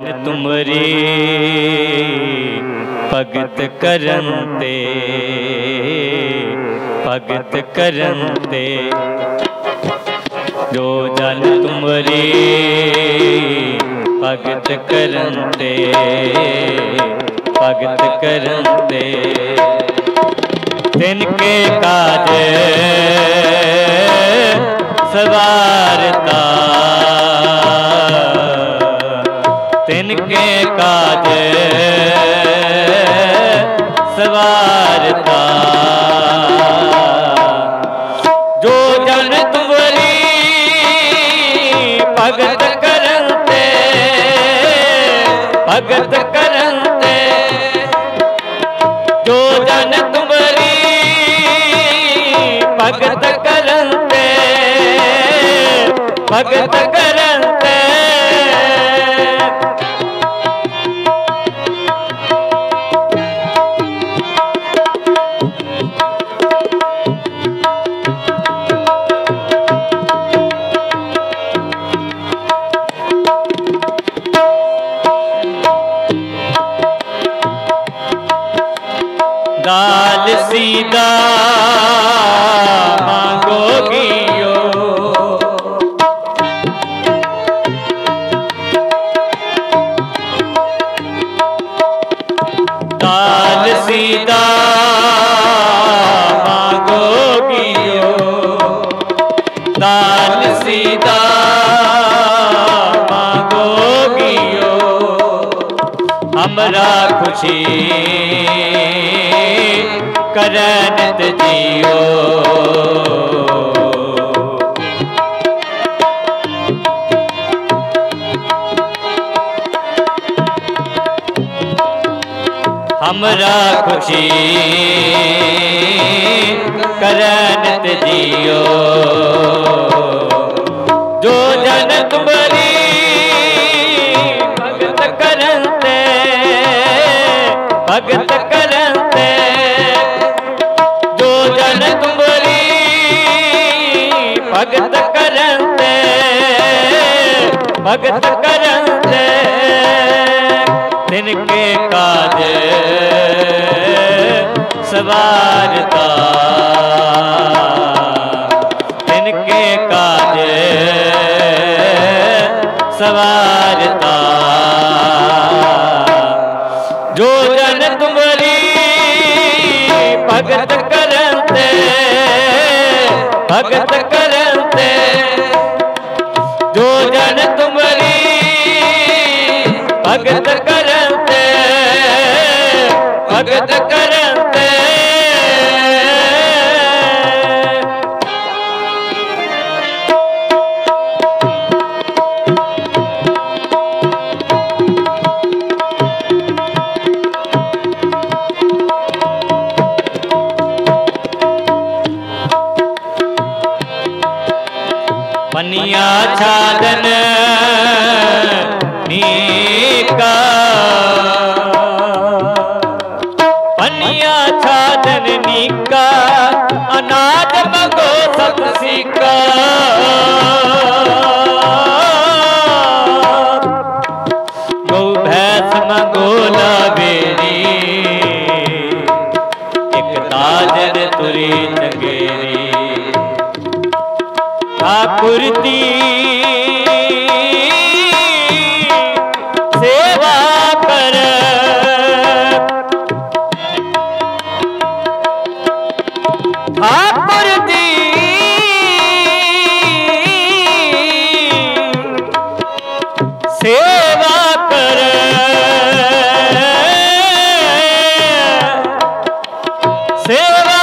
तुमरी भगत करनते भगत करनते जो जन तुमरी भगत करनते भगत करनते तिनके काज सवारता तिनके काज सवारता जो जन तुमरी भगत करनते भगत करनते जो जन तुमरी भगत करनते भगत करनते दाल सीधा मांगोगियो दाल सीधा मांगोगियो दाल सीधा मांगोगियो हमरा खुशी करनत जियो हमरा खुशी करनत जियो जो जन तुमरी भगत करनते भगत करनते जो जन तुमरी भगत करनते भगत करनते तिनके काज सवारता तिनके काज सवारता जो जन तुमरी भगत करनते भगत करनते जो जन तुमरी भगत करनते भगत करनते पनिया छादन नीका पनिया छादन नीका अनाज मगो सब सीका गौ भैंस मंगोला बेरी एक ताजन तुरी चंगेरी ठाकुर दी सेवा कर ठाकुर दी सेवा कर सेवा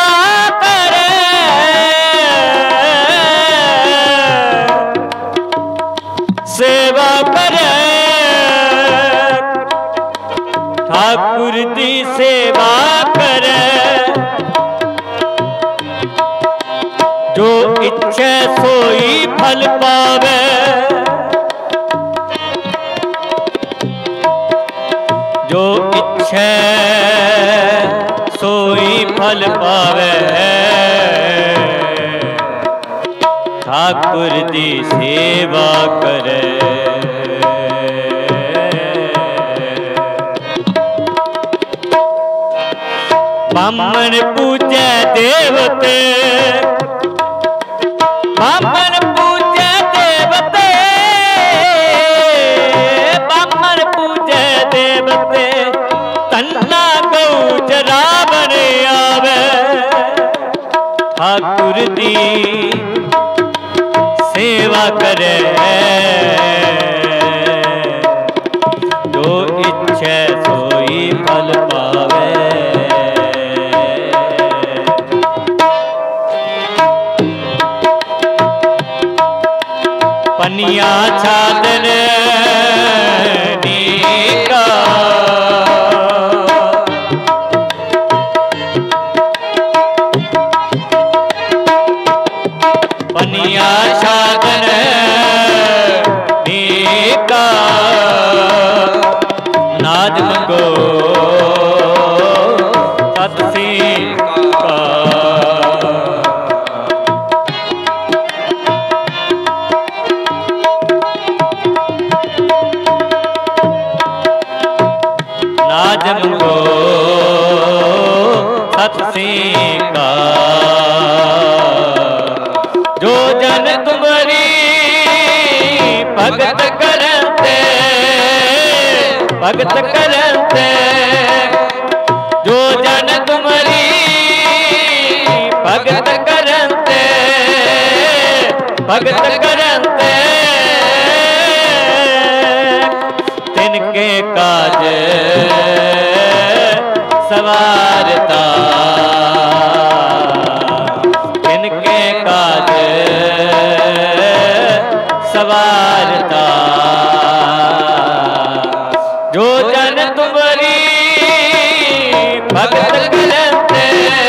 सेवा करे ठाकुर दी सेवा करे जो इच्छे सोई फल पावे जो इच्छे सोई फल पावे ठाकुर दी सेवा करे बामन पूजे देवते, बामन पूजे देवते, बामन पूजे देवते, तन्ना गौ जरावन आवे। ठाकुर दी सेवा करे, जो इच्छे सोई फल पावे। पनिया छादन नीका, पनिया छादन नीका, नाज मंगो सतसिंह का। नाज मंगो सतसिंह का, जो जन तुम्हारी भगत करते, भगत करते, जो जन तुम्हारी भगत करते, भगत करते, तिनके काज सवारता, तिनके काज सवारता, जो जन तुम्हारी भगत करते,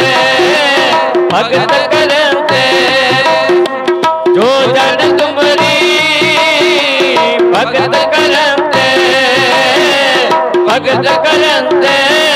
भगत करते, जो जन तुम्हारी भगत करते, भगत करते।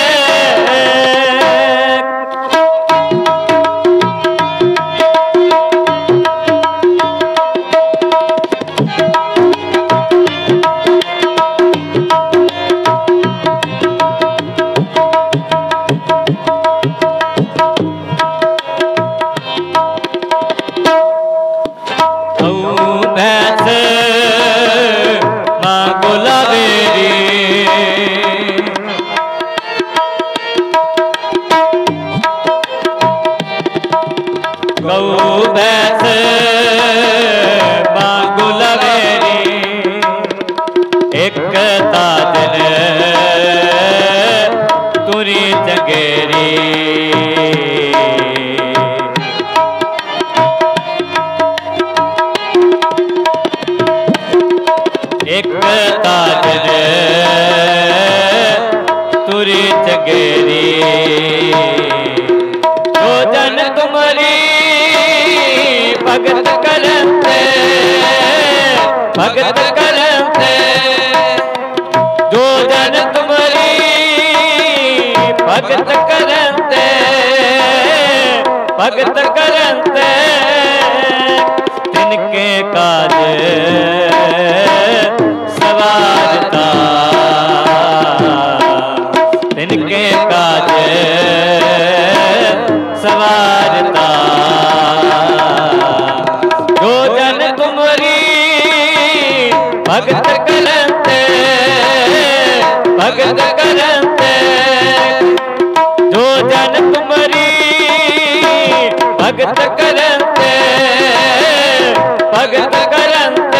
गौ भैंस मांगू लवेरी, एक ताजन तुरी जगेरी, एक ताजन तुरी जगेरी, जो जन तुम्हारी भगत करते, भगत करते, जो जन तुम्हारी भगत करते, भगत करते, तिनके काज सवारता, तिनके काज सवारता, जो जन तुम्हारी भगत करते, भगत करते, जो जन तुम्हारी भगत करते, भगत करते।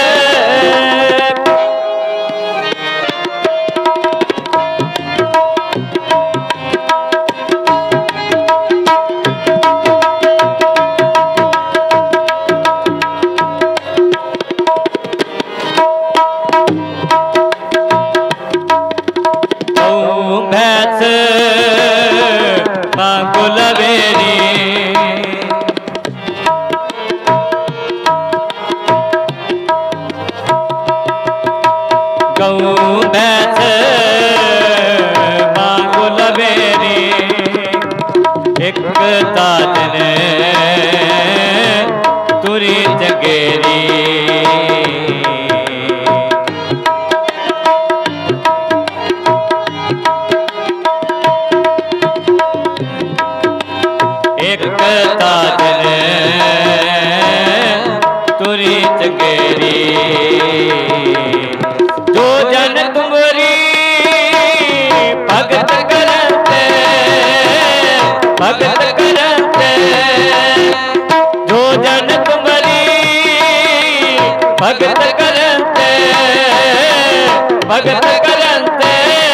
भैंस मांगू लवेरी, गौ भैंस मांगू लवेरी, एक ताजन तुरी जगेरी, जन तुमरी भगत करते, भगत करते, जो जन तुमरी भगत करते, भगत करते।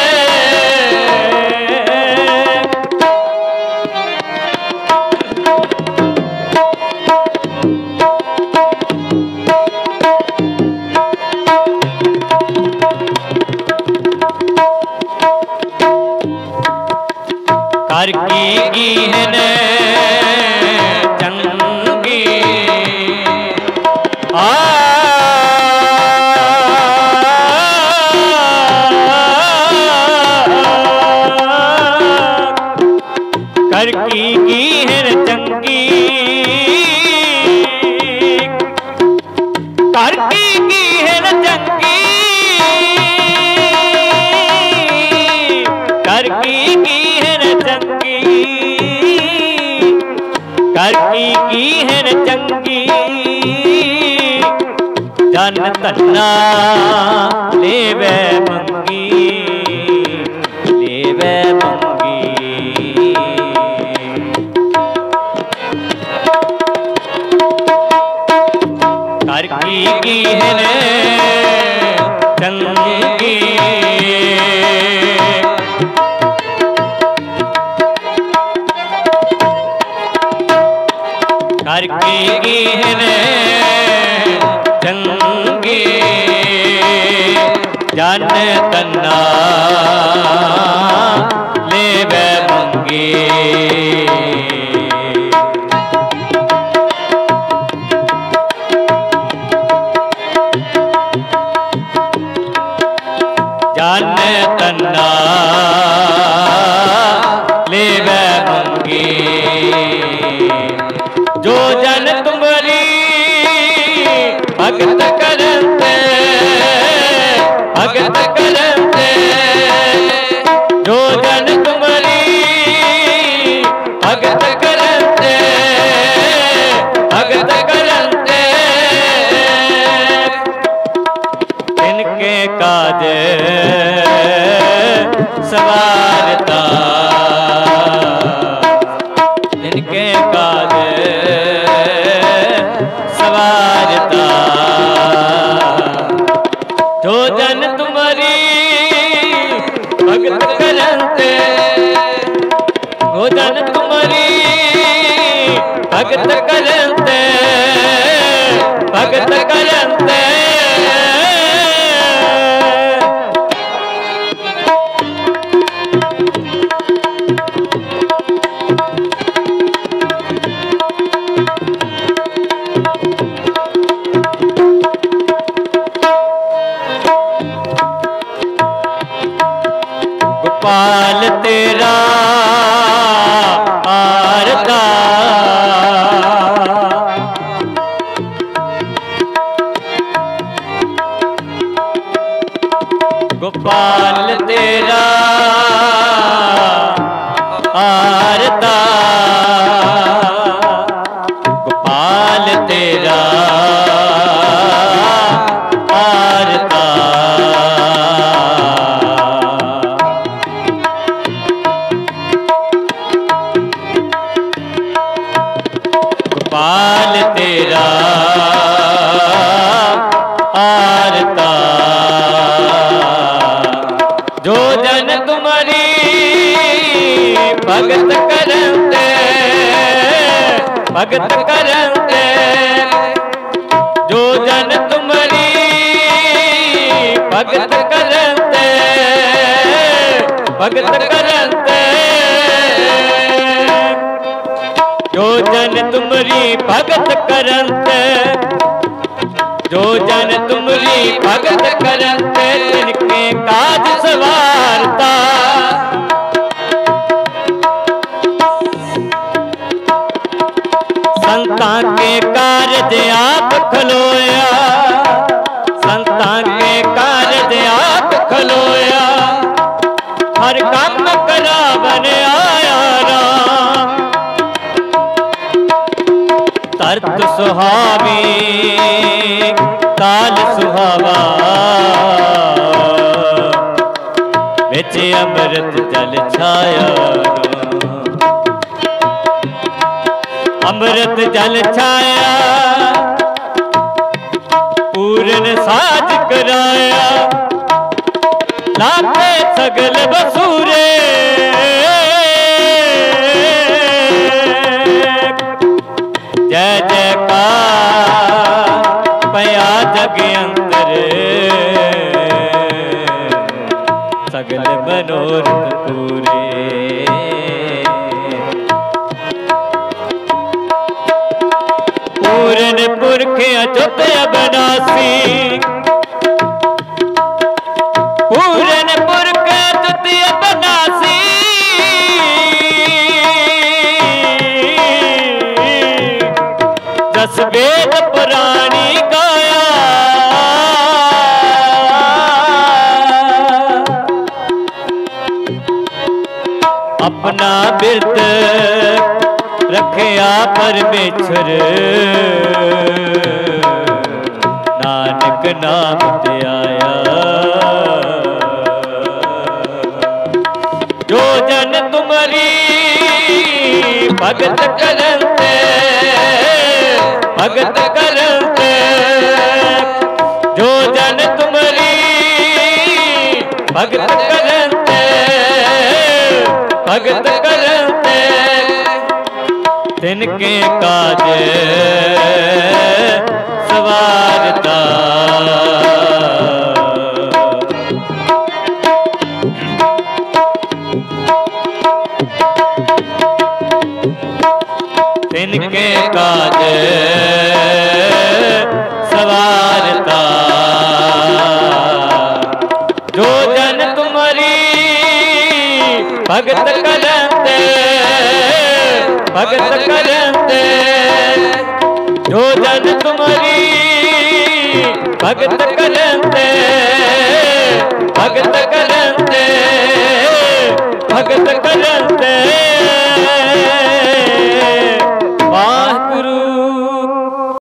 कर की गीहन चंगी कर की गीहन चंगी, कर की गीहन चंगी, कर की चंगी, कर की है चंगी, जन धन्ना लेवे मंगी, लेवे मंगी। कर की है चंगी, कर की गीहन चंगी, जन धन्ना लेवे मंगी। जन धन्ना लेवे मंगी, जो जन तुमरी भगत करते, भगत करते, जो जन तुमरी भगत करते, भगत करते। इनके काज सवारता, इनके काज सवारता, जो जन तुम्हारी भगत करते, जो जन तुम्हारी भगत करते, भगत करते। गोपाल तेरा आरता, गोपाल तेरा आरता, गोपाल तेरा आरता, गोपाल तेरा आरता, जो जन तुम्हारी भगत करते, भगत करते, जो जन तुम्हारी भगत करते, भगत करते, जो जन तुम्हारी भगत करते, जो जन तुम्हारी भगत करते, तिनके काज सवारता। संतां के कारज आप खलोया, संतां के कारज आप खलोया, हर काम करावन आया राम। तरत सुहावी ताल सुहावा, बिच अमृत जल छाया अमृत जल छाया पूरन साज कराया लाते सगल बसूरे जय जयकार पया जग अंतर सगल मनोरथ पूरे पूरन पुरख अचुत अबनासी पूरन पुरख अचुत अबनासी दस वेद पुराणी गाया अपना बिरद रखिया परमेश्वर नानक नाम ते आया जो जन तुम्हारी भगत करते भगत करते जो जन तुम्हारी भगत करते भगत करते तिनके काज सवारता तिनके काज सवारता जो जन तुम्हारी भगत करते भगत करते जो जन तुम्हारी भगत करते